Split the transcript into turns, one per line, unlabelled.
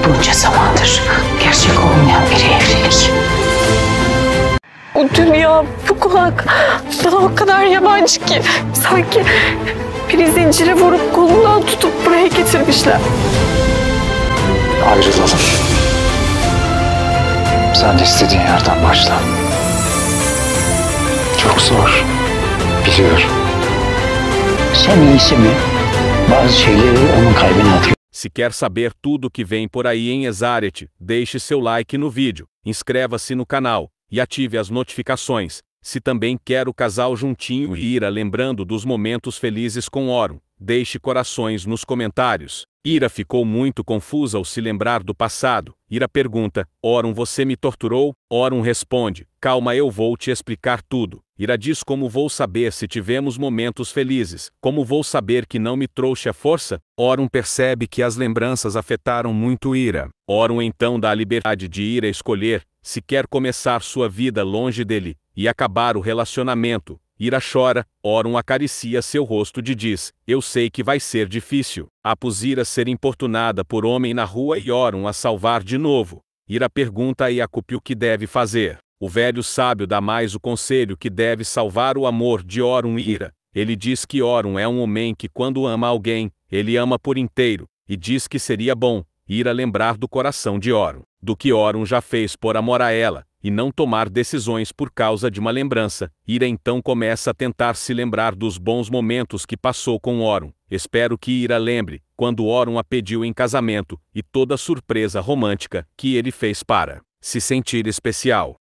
Bunca zamandır gerçek olmayan biri evlilik.
Bu dünya, bu kulak bana o kadar yabancı ki sanki biri zincire vurup kolundan tutup buraya getirmişler.
Ayrılalım. Sen de istediğin yerden başla. Çok zor. Biliyorum.
Sen iyisi mi? Bazı şeyleri onun kalbine atıyor.
Se quer saber tudo que vem por aí em Exarete, deixe seu like no vídeo, inscreva-se no canal e ative as notificações. Se também quer o casal juntinho e Ira lembrando dos momentos felizes com Orun, deixe corações nos comentários. Ira ficou muito confusa ao se lembrar do passado. Ira pergunta: Orun, você me torturou? Orun responde: calma, eu vou te explicar tudo. Ira diz: como vou saber se tivemos momentos felizes? Como vou saber que não me trouxe a força? Orun percebe que as lembranças afetaram muito Ira. Orun então dá a liberdade de Ira escolher se quer começar sua vida longe dele e acabar o relacionamento. Ira chora, Orun acaricia seu rosto e diz: eu sei que vai ser difícil. Após Ira ser importunada por homem na rua e Orun a salvar de novo, Ira pergunta a Iacup o que deve fazer. O velho sábio dá mais o conselho que deve salvar o amor de Orun e Ira. Ele diz que Orun é um homem que quando ama alguém, ele ama por inteiro, e diz que seria bom Ira lembrar do coração de Orun, do que Orun já fez por amor a ela, e não tomar decisões por causa de uma lembrança. Ira então começa a tentar se lembrar dos bons momentos que passou com Orun. Espero que Ira lembre quando Orun a pediu em casamento e toda a surpresa romântica que ele fez para se sentir especial.